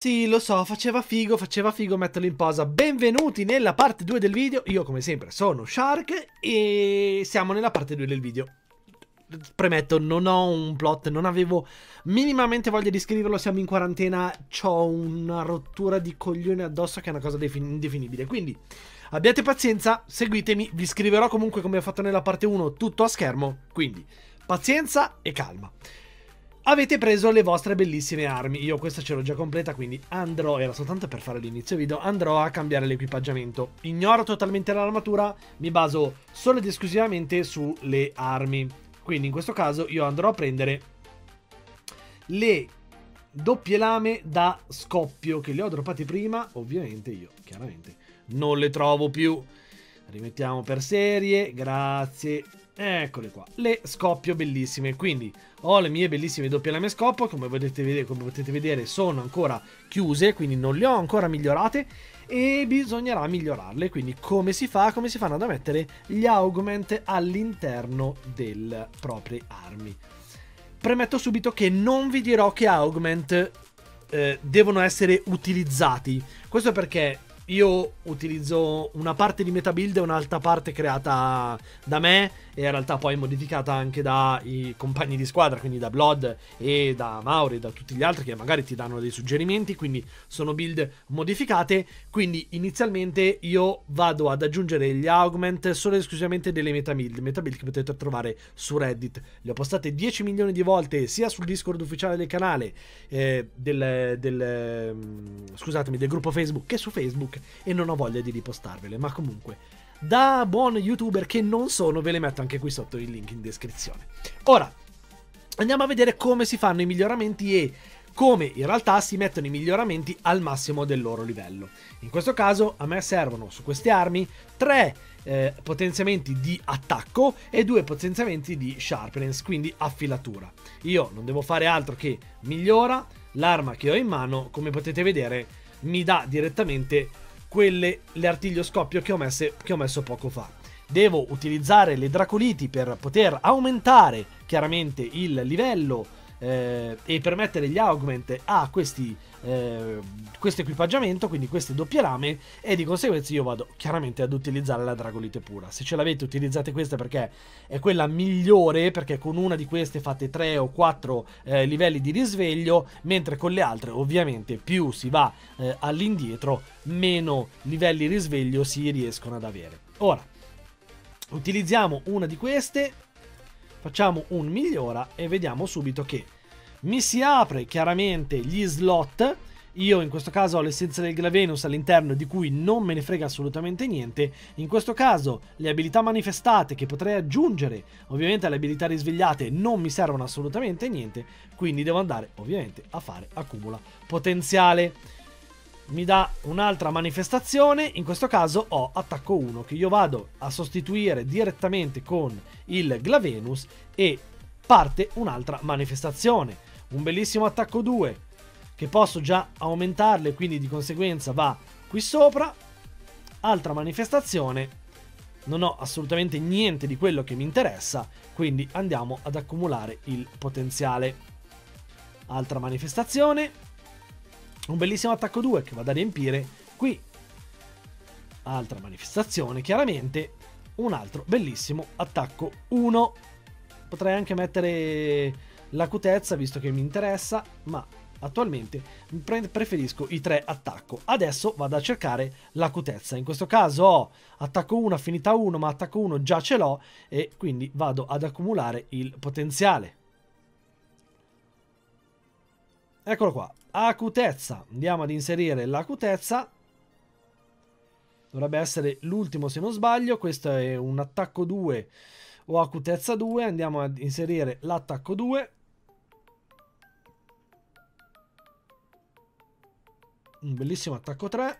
Sì, lo so, faceva figo metterlo in pausa. Benvenuti nella parte 2 del video. Io, come sempre, sono Shark e siamo nella parte 2 del video. Premetto, non ho un plot, non avevo minimamente voglia di scriverlo, siamo in quarantena, c'ho una rottura di coglione addosso che è una cosa indefinibile. Quindi, abbiate pazienza, seguitemi, vi scriverò comunque come ho fatto nella parte 1, tutto a schermo. Quindi, pazienza e calma. Avete preso le vostre bellissime armi. Io questa ce l'ho già completa, quindi andrò, era soltanto per fare l'inizio video, andrò a cambiare l'equipaggiamento. Ignoro totalmente l'armatura, mi baso solo ed esclusivamente sulle armi. Quindi in questo caso io andrò a prendere le doppie lame da scoppio, che le ho droppate prima, ovviamente io, chiaramente, non le trovo più. Rimettiamo per serie, grazie. Eccole qua, le scoppio bellissime. Quindi ho le mie bellissime doppie lame scoppio, come potete vedere sono ancora chiuse, quindi non le ho ancora migliorate e bisognerà migliorarle. Quindi come si fa? Come si fanno ad mettere gli augment all'interno delle proprie armi? Premetto subito che non vi dirò che augment devono essere utilizzati. Questo perché io utilizzo una parte di metabuild e un'altra parte creata da me e in realtà poi modificata anche dai compagni di squadra, quindi da Blood e da Mauri e da tutti gli altri che magari ti danno dei suggerimenti, quindi sono build modificate. Quindi inizialmente io vado ad aggiungere gli augment solo ed esclusivamente delle metabuild che potete trovare su Reddit. Le ho postate 10 milioni di volte sia sul Discord ufficiale del canale scusatemi, del gruppo Facebook che su Facebook, e non ho voglia di ripostarvele, ma comunque da buon youtuber che non sono ve le metto anche qui sotto il link in descrizione. Ora andiamo a vedere come si fanno i miglioramenti e come in realtà si mettono i miglioramenti al massimo del loro livello. In questo caso a me servono su queste armi 3 potenziamenti di attacco e 2 potenziamenti di sharpness, quindi affilatura. Io non devo fare altro che migliora l'arma che ho in mano. Come potete vedere mi dà direttamente le artiglio scoppio che ho messo poco fa. Devo utilizzare le dracoliti per poter aumentare chiaramente il livello e permettere gli augment a questo equipaggiamento, quindi queste doppie lame, e di conseguenza io vado chiaramente ad utilizzare la dragolite pura. Se ce l'avete, utilizzate questa perché è quella migliore, perché con una di queste fate 3 o 4 livelli di risveglio, mentre con le altre ovviamente più si va all'indietro, meno livelli di risveglio si riescono ad avere. Ora utilizziamo una di queste, facciamo un migliora e vediamo subito che mi si apre chiaramente gli slot. Io in questo caso ho l'essenza del Glavenus all'interno, di cui non me ne frega assolutamente niente. In questo caso le abilità manifestate che potrei aggiungere ovviamente alle abilità risvegliate non mi servono assolutamente niente, quindi devo andare ovviamente a fare accumula potenziale. Mi dà un'altra manifestazione, in questo caso ho attacco 1 che io vado a sostituire direttamente con il Glavenus e parte un'altra manifestazione. Un bellissimo attacco 2 che posso già aumentarle, quindi di conseguenza va qui sopra. Altra manifestazione, non ho assolutamente niente di quello che mi interessa, quindi andiamo ad accumulare il potenziale. Altra manifestazione, un bellissimo attacco 2 che vado a riempire qui. Altra manifestazione chiaramente, un altro bellissimo attacco 1. Potrei anche mettere l'acutezza visto che mi interessa, ma attualmente preferisco i 3 attacco. Adesso vado a cercare l'acutezza. In questo caso ho attacco 1, affinità 1, ma attacco 1 già ce l'ho e quindi vado ad accumulare il potenziale. Eccolo qua, acutezza. Andiamo ad inserire l'acutezza. Dovrebbe essere l'ultimo se non sbaglio. Questo è un attacco 2 o acutezza 2. Andiamo ad inserire l'attacco 2. Un bellissimo attacco 3.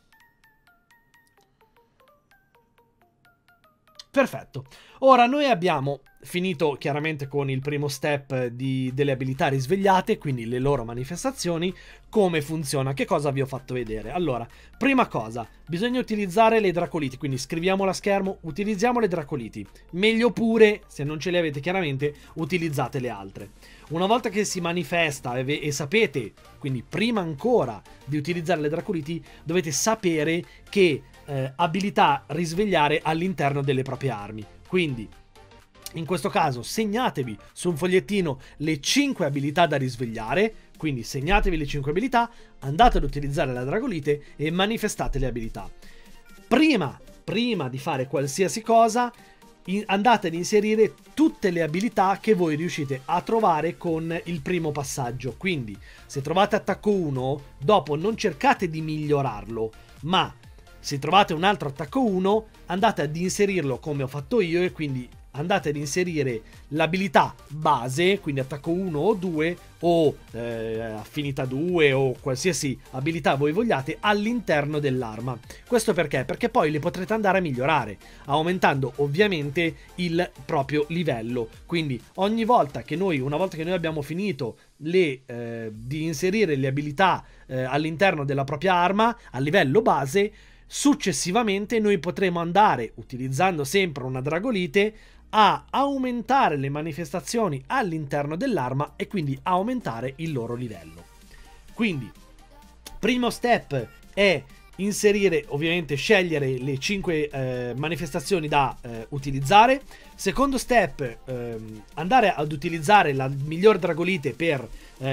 Perfetto. Ora noi abbiamo finito chiaramente con il primo step delle abilità risvegliate, quindi le loro manifestazioni. Come funziona? Che cosa vi ho fatto vedere? Allora, prima cosa, bisogna utilizzare le dracoliti, quindi scriviamolo a schermo, utilizziamo le dracoliti. Meglio pure, se non ce le avete chiaramente, utilizzate le altre. Una volta che si manifesta e sapete, quindi prima ancora di utilizzare le Draculiti, dovete sapere che abilità risvegliare all'interno delle proprie armi. Quindi in questo caso segnatevi su un fogliettino le 5 abilità da risvegliare, quindi segnatevi le 5 abilità, andate ad utilizzare la Dragolite e manifestate le abilità. Prima di fare qualsiasi cosa, andate ad inserire tutte le abilità che voi riuscite a trovare con il primo passaggio. Quindi se trovate attacco 1, dopo non cercate di migliorarlo, ma se trovate un altro attacco 1, andate ad inserirlo come ho fatto io, e quindi andate ad inserire l'abilità base, quindi attacco 1 o 2 o affinità 2 o qualsiasi abilità voi vogliate all'interno dell'arma. Questo perché? Perché poi le potrete andare a migliorare, aumentando ovviamente il proprio livello. Quindi ogni volta che una volta che noi abbiamo finito di inserire le abilità all'interno della propria arma a livello base, successivamente noi potremo andare, utilizzando sempre una Dragolite, a aumentare le manifestazioni all'interno dell'arma e quindi aumentare il loro livello. Quindi, primo step è inserire, ovviamente scegliere le 5 manifestazioni da utilizzare. Secondo step, andare ad utilizzare la miglior Dragolite per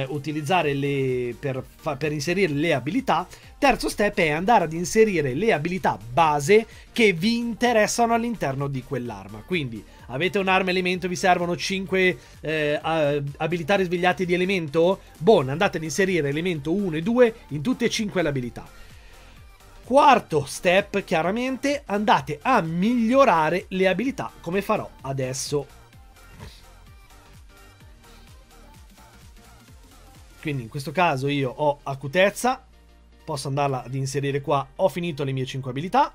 per inserire le abilità. Terzo step è andare ad inserire le abilità base che vi interessano all'interno di quell'arma. Quindi avete un'arma elemento, vi servono 5 abilità risvegliate di elemento? Buon, andate ad inserire elemento 1 e 2 in tutte e 5 le abilità. Quarto step, chiaramente, andate a migliorare le abilità, come farò adesso. Quindi in questo caso io ho acutezza, posso andarla ad inserire qua, ho finito le mie 5 abilità.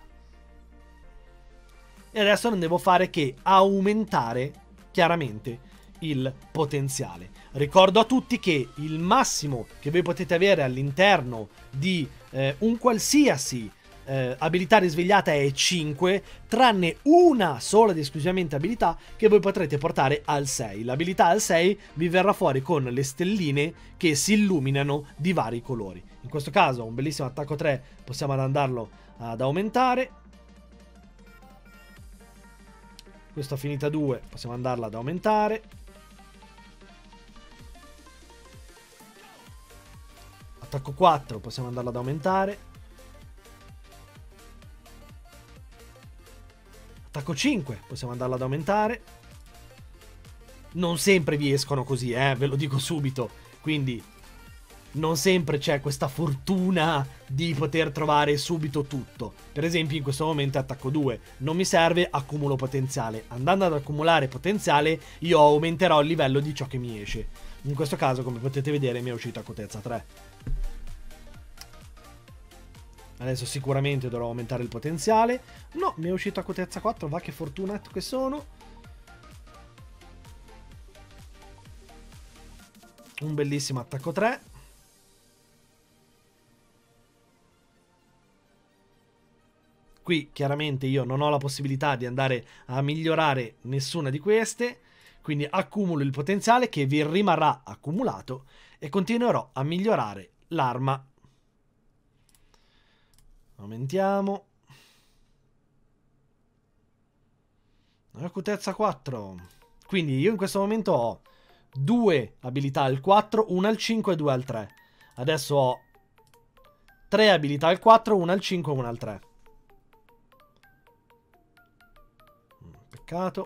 E adesso non devo fare che aumentare, chiaramente, il potenziale. Ricordo a tutti che il massimo che voi potete avere all'interno di un qualsiasi abilità risvegliata è 5, tranne una sola ed esclusivamente abilità che voi potrete portare al 6. L'abilità al 6 vi verrà fuori con le stelline che si illuminano di vari colori. In questo caso un bellissimo attacco 3 possiamo andarlo ad aumentare. Questa affinità 2 possiamo andarla ad aumentare. Attacco 4 possiamo andarla ad aumentare. Attacco 5 possiamo andarla ad aumentare. Non sempre vi escono così, ve lo dico subito. Quindi non sempre c'è questa fortuna di poter trovare subito tutto. Per esempio in questo momento attacco 2 non mi serve, accumulo potenziale. Andando ad accumulare potenziale io aumenterò il livello di ciò che mi esce. In questo caso, come potete vedere, mi è uscita acutezza 3. Adesso sicuramente dovrò aumentare il potenziale. No, mi è uscito acutezza 4, va che fortunato che sono. Un bellissimo attacco 3. Qui chiaramente io non ho la possibilità di andare a migliorare nessuna di queste, quindi accumulo il potenziale che vi rimarrà accumulato e continuerò a migliorare l'arma. Aumentiamo. Acutezza 4. Quindi io in questo momento ho 2 abilità al 4, una al 5 e 2 al 3. Adesso ho 3 abilità al 4, una al 5 e una al 3. Peccato.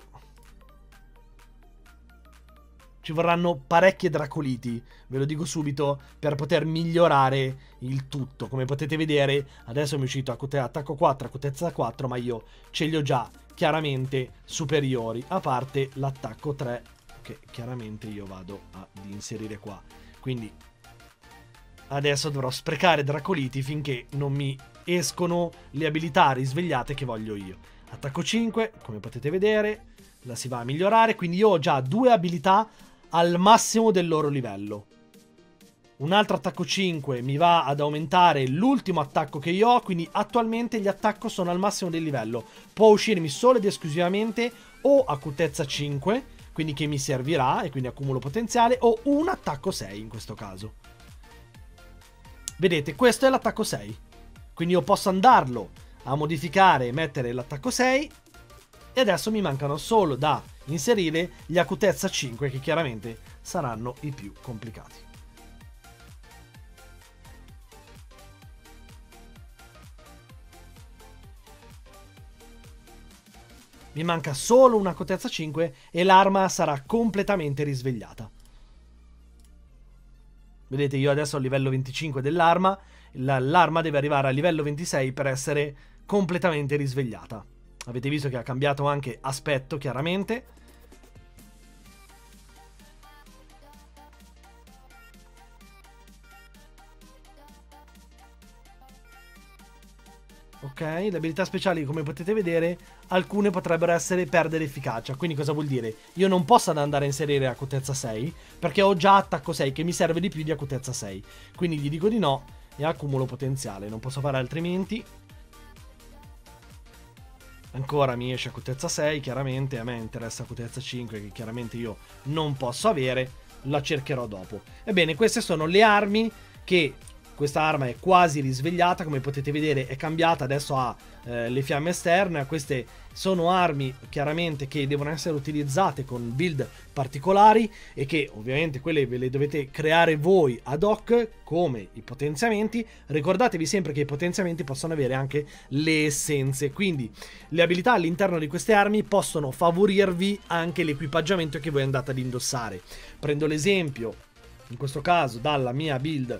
Ci vorranno parecchie Dracoliti, ve lo dico subito, per poter migliorare il tutto. Come potete vedere, adesso mi è uscito attacco 4, acutezza 4, ma io ce li ho già chiaramente superiori, a parte l'attacco 3, che chiaramente io vado ad inserire qua. Quindi adesso dovrò sprecare Dracoliti finché non mi escono le abilità risvegliate che voglio io. Attacco 5, come potete vedere, la si va a migliorare, quindi io ho già 2 abilità al massimo del loro livello. Un altro attacco 5 mi va ad aumentare l'ultimo attacco che io ho, quindi attualmente gli attacchi sono al massimo del livello. Può uscirmi solo ed esclusivamente o acutezza 5, quindi che mi servirà e quindi accumulo potenziale, o un attacco 6 in questo caso. Vedete, questo è l'attacco 6, quindi io posso andarlo a modificare e mettere l'attacco 6 e adesso mi mancano solo da inserire gli acutezza 5 che chiaramente saranno i più complicati. Mi manca solo una acutezza 5 e l'arma sarà completamente risvegliata. Vedete, io adesso ho il livello 25 dell'arma, l'arma deve arrivare a livello 26 per essere completamente risvegliata. Avete visto che ha cambiato anche aspetto, chiaramente. Ok, le abilità speciali, come potete vedere, alcune potrebbero essere perdere efficacia. Quindi cosa vuol dire? Io non posso andare a inserire acutezza 6 perché ho già attacco 6 che mi serve di più di acutezza 6. Quindi gli dico di no e accumulo potenziale. Non posso fare altrimenti. Ancora mi esce acutezza 6, chiaramente a me interessa acutezza 5 che chiaramente io non posso avere, la cercherò dopo. Ebbene, queste sono le armi che... Questa arma è quasi risvegliata, come potete vedere è cambiata, adesso ha le fiamme esterne. Queste sono armi chiaramente che devono essere utilizzate con build particolari e che ovviamente quelle ve le dovete creare voi ad hoc come i potenziamenti. Ricordatevi sempre che i potenziamenti possono avere anche le essenze, quindi le abilità all'interno di queste armi possono favorirvi anche l'equipaggiamento che voi andate ad indossare. Prendo l'esempio, in questo caso, dalla mia build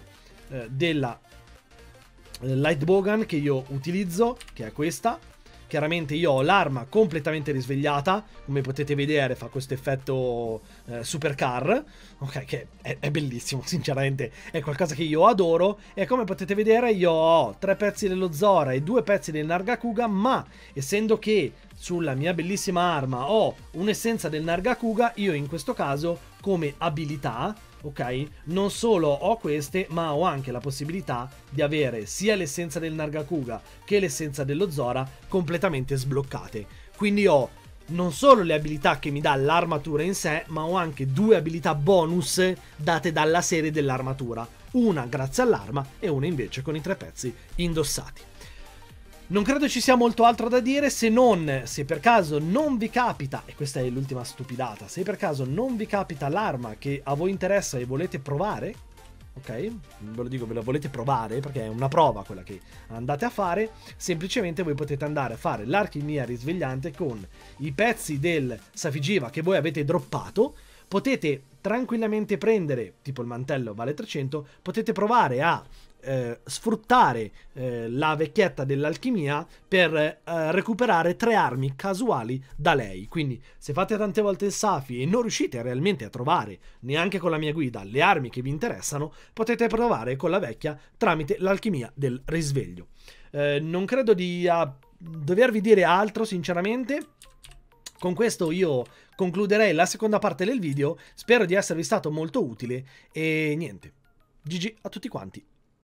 della Lightbowgun che io utilizzo, che è questa. Chiaramente io ho l'arma completamente risvegliata, come potete vedere fa questo effetto supercar, ok, che è bellissimo, sinceramente è qualcosa che io adoro. E come potete vedere io ho 3 pezzi dello Zora e 2 pezzi del Nargacuga, ma essendo che sulla mia bellissima arma ho un'essenza del Nargacuga, io in questo caso come abilità, ok, non solo ho queste, ma ho anche la possibilità di avere sia l'essenza del Nargacuga che l'essenza dello Zora completamente sbloccate. Quindi ho non solo le abilità che mi dà l'armatura in sé, ma ho anche 2 abilità bonus date dalla serie dell'armatura, una grazie all'arma e una invece con i 3 pezzi indossati. Non credo ci sia molto altro da dire, se non, se per caso non vi capita, e questa è l'ultima stupidata, se per caso non vi capita l'arma che a voi interessa e volete provare, ok? Ve lo dico, ve la volete provare perché è una prova quella che andate a fare, semplicemente voi potete andare a fare l'alchimia risvegliante con i pezzi del Safigiva che voi avete droppato. Potete tranquillamente prendere, tipo il mantello vale 300, potete provare a sfruttare la vecchietta dell'alchimia per recuperare 3 armi casuali da lei. Quindi se fate tante volte il Safi e non riuscite realmente a trovare neanche con la mia guida le armi che vi interessano, potete provare con la vecchia tramite l'alchimia del risveglio. Non credo di dovervi dire altro, sinceramente. Con questo io concluderei la seconda parte del video, spero di esservi stato molto utile e niente, GG a tutti quanti.